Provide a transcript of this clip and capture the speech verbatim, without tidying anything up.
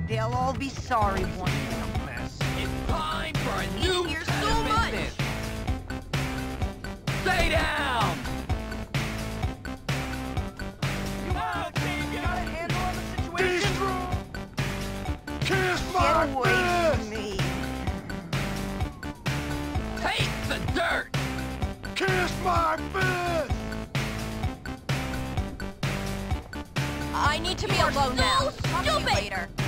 They'll all be sorry one day. Mess. It's time for a new You're set so of much. business. Stay down! Come on, team! You got a handle on the situation? Kiss Get my away fist! from me. Take the dirt! Kiss my fist! I need to be alone now. Talk to you stupid. later.